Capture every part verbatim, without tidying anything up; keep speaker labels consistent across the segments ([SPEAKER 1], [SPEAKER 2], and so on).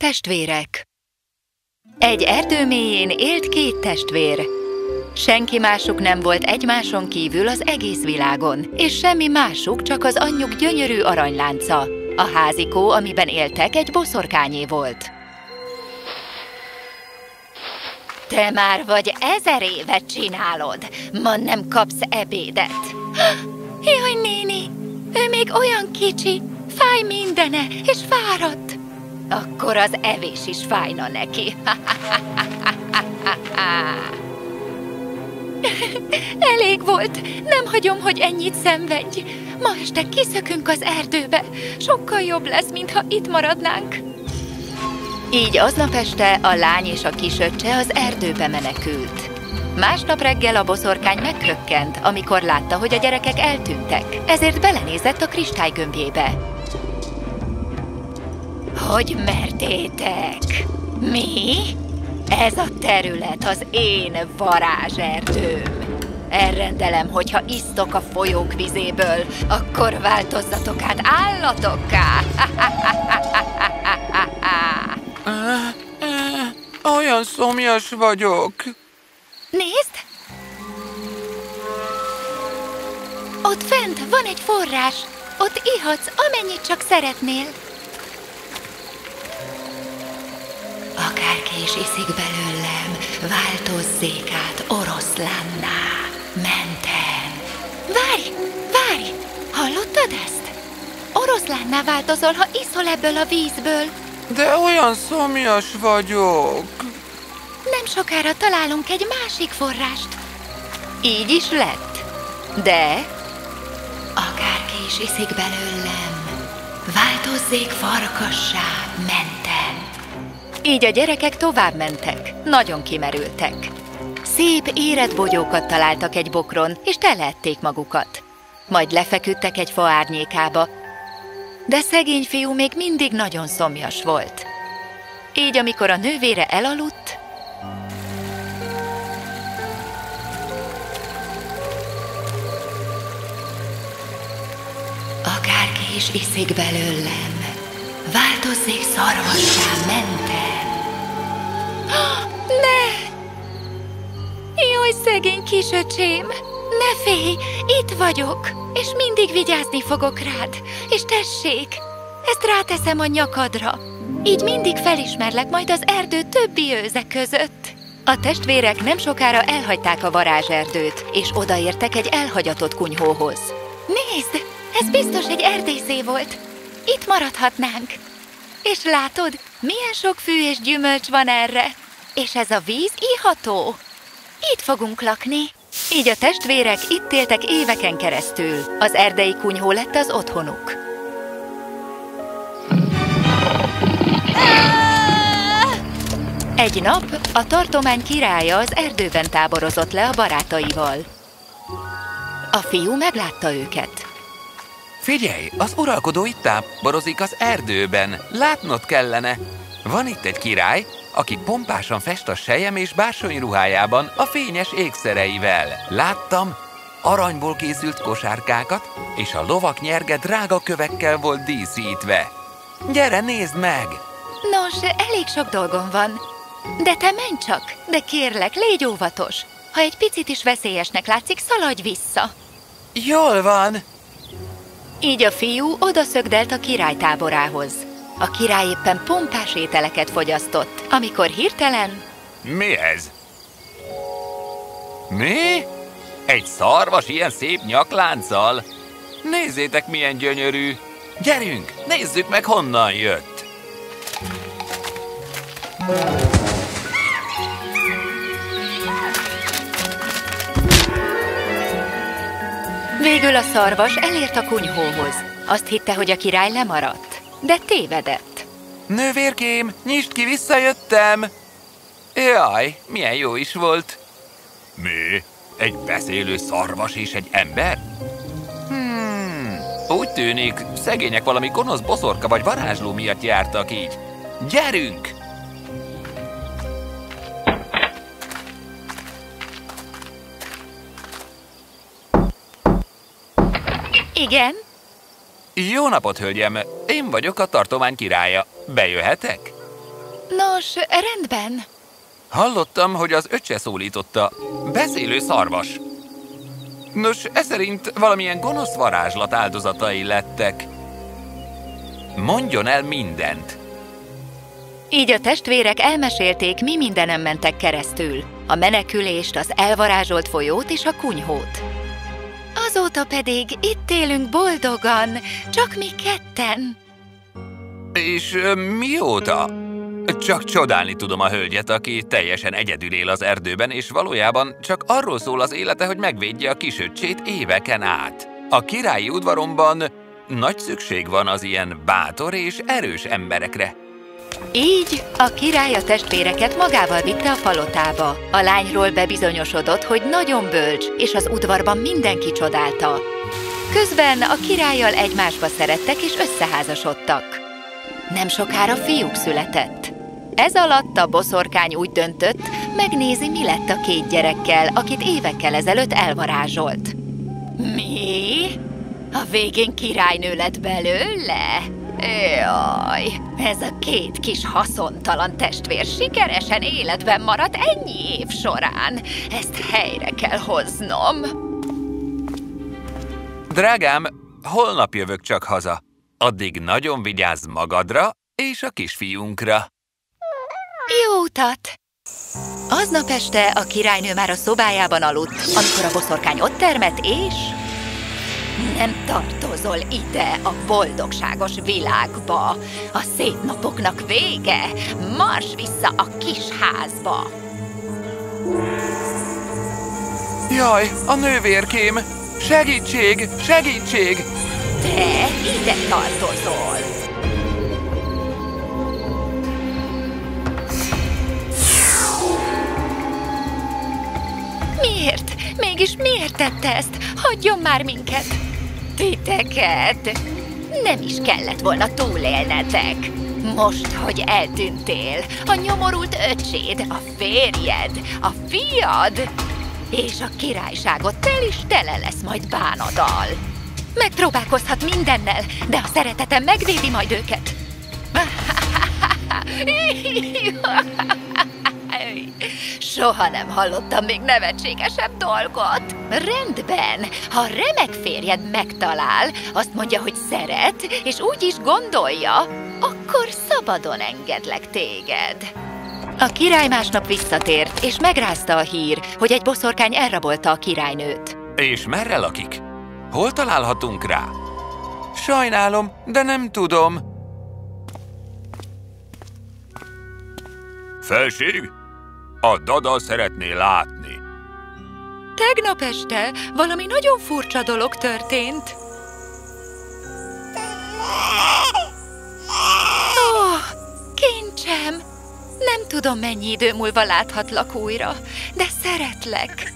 [SPEAKER 1] testvérek. Egy erdő mélyén élt két testvér. Senki másuk nem volt egymáson kívül az egész világon, és semmi másuk, csak az anyjuk gyönyörű aranylánca. A házikó, amiben éltek, egy boszorkányé volt. Te már vagy ezer évet csinálod, ma nem kapsz ebédet. Jaj, néni, ő még olyan kicsi, fáj mindene, és fáradt. Akkor az evés is fájna neki. Elég volt, nem hagyom, hogy ennyit szenvedj. Ma este kiszökünk az erdőbe, sokkal jobb lesz, mintha itt maradnánk. Így aznap este a lány és a kisöccse az erdőbe menekült. Másnap reggel a boszorkány meghökkent, amikor látta, hogy a gyerekek eltűntek, ezért belenézett a kristálygömbjébe. Hogy mertétek? Mi? Ez a terület az én varázserdőm. Elrendelem, hogyha isztok a folyók vizéből, akkor változzatok át állatokká.
[SPEAKER 2] Olyan szomjas vagyok.
[SPEAKER 1] Nézd! Ott fent van egy forrás. Ott ihatsz, amennyit csak szeretnél. Akárki is iszik belőlem, változzék át oroszlánná, menten. Várj, várj! Hallottad ezt? Oroszlánná változol, ha iszol ebből a vízből.
[SPEAKER 2] De olyan szomjas vagyok.
[SPEAKER 1] Nem sokára találunk egy másik forrást. Így is lett. De akárki is iszik belőlem, változzék farkassá, menten. Így a gyerekek tovább mentek, nagyon kimerültek. Szép, érett bogyókat találtak egy bokron, és teleették magukat. Majd lefeküdtek egy fa árnyékába, de szegény fiú még mindig nagyon szomjas volt. Így, amikor a nővére elaludt, akárki is iszik belőlem, változzék szarvassá, menten. Ne! Jaj, szegény kisöcsém! Ne félj, itt vagyok, és mindig vigyázni fogok rád. És tessék, ezt ráteszem a nyakadra. Így mindig felismerlek majd az erdő többi őze között. A testvérek nem sokára elhagyták a varázserdőt, és odaértek egy elhagyatott kunyhóhoz. Nézd, ez biztos egy erdészé volt. Itt maradhatnánk. És látod, milyen sok fű és gyümölcs van erre. És ez a víz iható. Itt fogunk lakni. Így a testvérek itt éltek éveken keresztül. Az erdei kunyhó lett az otthonuk. Egy nap a tartomány királya az erdőben táborozott le a barátaival. A fiú meglátta őket.
[SPEAKER 2] Figyelj, az uralkodó itt táborozik az erdőben. Látnod kellene. Van itt egy király, aki pompásan fest a selyem és bársony ruhájában a fényes ékszereivel. Láttam aranyból készült kosárkákat, és a lovak nyerge drága kövekkel volt díszítve. Gyere, nézd meg!
[SPEAKER 1] Nos, elég sok dolgom van. De te menj csak, de kérlek, légy óvatos. Ha egy picit is veszélyesnek látszik, szaladj vissza.
[SPEAKER 2] Jól van!
[SPEAKER 1] Így a fiú odaszögdelt a király táborához. A király éppen pompás ételeket fogyasztott, amikor hirtelen...
[SPEAKER 2] Mi ez? Mi? Egy szarvas ilyen szép nyaklánccal? Nézzétek, milyen gyönyörű! Gyerünk, nézzük meg, honnan jött!
[SPEAKER 1] Végül a szarvas elért a kunyhóhoz. Azt hitte, hogy a király lemaradt, de tévedett.
[SPEAKER 2] Nővérkém, nyisd ki, visszajöttem! Jaj, milyen jó is volt! Mi? Egy beszélő szarvas és egy ember? Hmm, úgy tűnik, szegények valami gonosz boszorka vagy varázsló miatt jártak így. Gyerünk!
[SPEAKER 1] Igen?
[SPEAKER 2] Jó napot, hölgyem! Én vagyok a tartomány királya. Bejöhetek?
[SPEAKER 1] Nos, rendben.
[SPEAKER 2] Hallottam, hogy az öccse szólította. Beszélő szarvas. Nos, ez szerint valamilyen gonosz varázslat áldozatai lettek. Mondjon el mindent.
[SPEAKER 1] Így a testvérek elmesélték, mi mindenem mentek keresztül. A menekülést, az elvarázsolt folyót és a kunyhót. Azóta pedig itt élünk boldogan, csak mi ketten.
[SPEAKER 2] És ö, mióta? Csak csodálni tudom a hölgyet, aki teljesen egyedül él az erdőben, és valójában csak arról szól az élete, hogy megvédje a kisöccsét éveken át. A királyi udvaromban nagy szükség van az ilyen bátor és erős emberekre.
[SPEAKER 1] Így a király a testvéreket magával vitte a palotába. A lányról bebizonyosodott, hogy nagyon bölcs, és az udvarban mindenki csodálta. Közben a királlyal egymásba szerettek és összeházasodtak. Nem sokára fiúk született. Ez alatt a boszorkány úgy döntött, megnézi, mi lett a két gyerekkel, akit évekkel ezelőtt elvarázsolt. Mi? A végén királynő lett belőle? Jaj, ez a két kis haszontalan testvér sikeresen életben maradt ennyi év során. Ezt helyre kell hoznom.
[SPEAKER 2] Drágám, holnap jövök csak haza. Addig nagyon vigyázz magadra és a kisfiúnkra.
[SPEAKER 1] Jó utat! Aznap este a királynő már a szobájában aludt, amikor a boszorkány ott termett, és... Nem tartozol ide a boldogságos világba. A szép napoknak vége. Marss vissza a kis házba.
[SPEAKER 2] Jaj, a nővérkém! Segítség! Segítség!
[SPEAKER 1] Te ide tartozol. Miért? Mégis miért tette ezt? Hagyjon már minket! Titeket! Nem is kellett volna túlélnetek. Most, hogy eltűntél, a nyomorult öcséd, a férjed, a fiad, és a királyságot tel is tele lesz majd bánaddal. Megpróbálkozhat mindennel, de a szeretetem megvédi majd őket. Soha nem hallottam még nevetségesebb dolgot. Rendben, ha remek férjed megtalál, azt mondja, hogy szeret, és úgy is gondolja, akkor szabadon engedlek téged. A király másnap visszatért, és megrázta a hír, hogy egy boszorkány elrabolta a királynőt.
[SPEAKER 2] És merre lakik? Hol találhatunk rá? Sajnálom, de nem tudom. Felség? A Dada szeretné látni.
[SPEAKER 1] Tegnap este valami nagyon furcsa dolog történt. Ó, oh, kincsem! Nem tudom, mennyi idő múlva láthatlak újra, de szeretlek.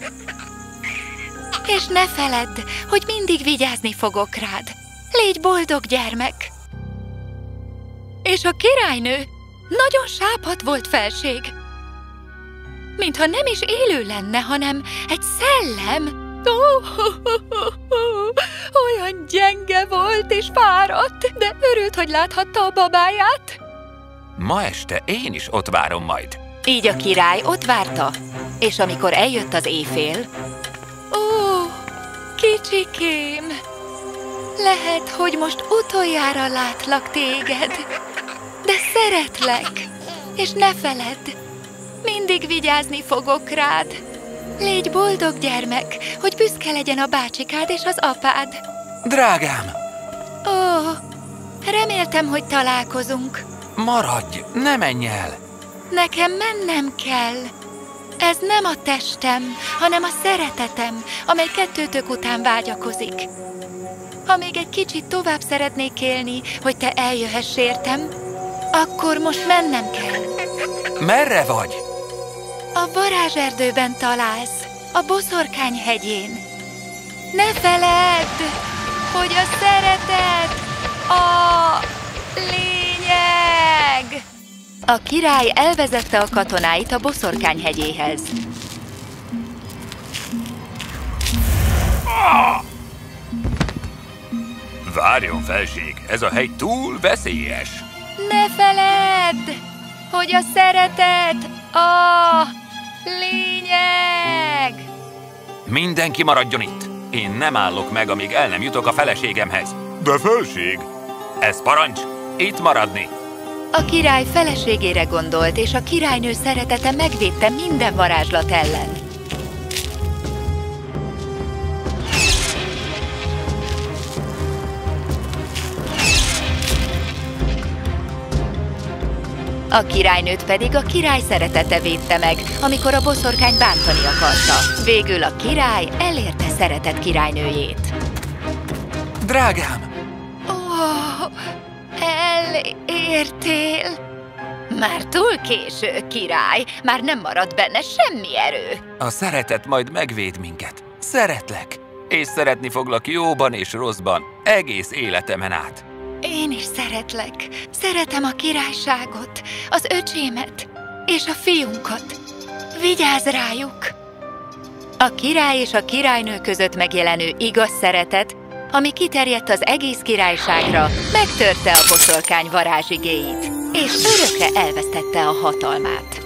[SPEAKER 1] És ne feledd, hogy mindig vigyázni fogok rád. Légy boldog, gyermek! És a királynő nagyon sápadt volt, felség. Mintha nem is élő lenne, hanem egy szellem. Oh, oh, oh, oh. Olyan gyenge volt és fáradt, de örült, hogy láthatta a babáját.
[SPEAKER 2] Ma este én is ott várom majd.
[SPEAKER 1] Így a király ott várta, és amikor eljött az éjfél... Ó, kicsikém, lehet, hogy most utoljára látlak téged, de szeretlek, és ne feledd, mindig vigyázni fogok rád. Légy boldog, gyermek, hogy büszke legyen a bácsikád és az apád.
[SPEAKER 2] Drágám!
[SPEAKER 1] Ó, reméltem, hogy találkozunk.
[SPEAKER 2] Maradj, ne menj el!
[SPEAKER 1] Nekem mennem kell. Ez nem a testem, hanem a szeretetem, amely kettőtök után vágyakozik. Ha még egy kicsit tovább szeretnék élni, hogy te eljöhess értem, akkor most mennem kell.
[SPEAKER 2] Merre vagy?
[SPEAKER 1] A varázserdőben találsz, a Boszorkány hegyén. Ne feledd, hogy a szeretet a lényeg! A király elvezette a katonáit a Boszorkány hegyéhez.
[SPEAKER 2] Várjon, felség, ez a hegy túl veszélyes.
[SPEAKER 1] Ne feledd, hogy a szeretet a lényeg.
[SPEAKER 2] Mindenki maradjon itt. Én nem állok meg, amíg el nem jutok a feleségemhez.
[SPEAKER 3] De felség!
[SPEAKER 2] Ez parancs, itt maradni.
[SPEAKER 1] A király feleségére gondolt, és a királynő szeretete megvédte minden varázslat ellen. A királynőt pedig a király szeretete védte meg, amikor a boszorkány bántani akarta. Végül a király elérte szeretett királynőjét.
[SPEAKER 2] Drágám!
[SPEAKER 1] Ó, elértél? Már túl késő, király. Már nem maradt benne semmi erő.
[SPEAKER 2] A szeretet majd megvéd minket. Szeretlek, és szeretni foglak jóban és rosszban, egész életemen át.
[SPEAKER 1] Én is szeretlek. Szeretem a királyságot, az öcsémet és a fiunkat. Vigyázz rájuk! A király és a királynő között megjelenő igaz szeretet, ami kiterjedt az egész királyságra, megtörte a boszorkány varázsigéit, és örökre elvesztette a hatalmát.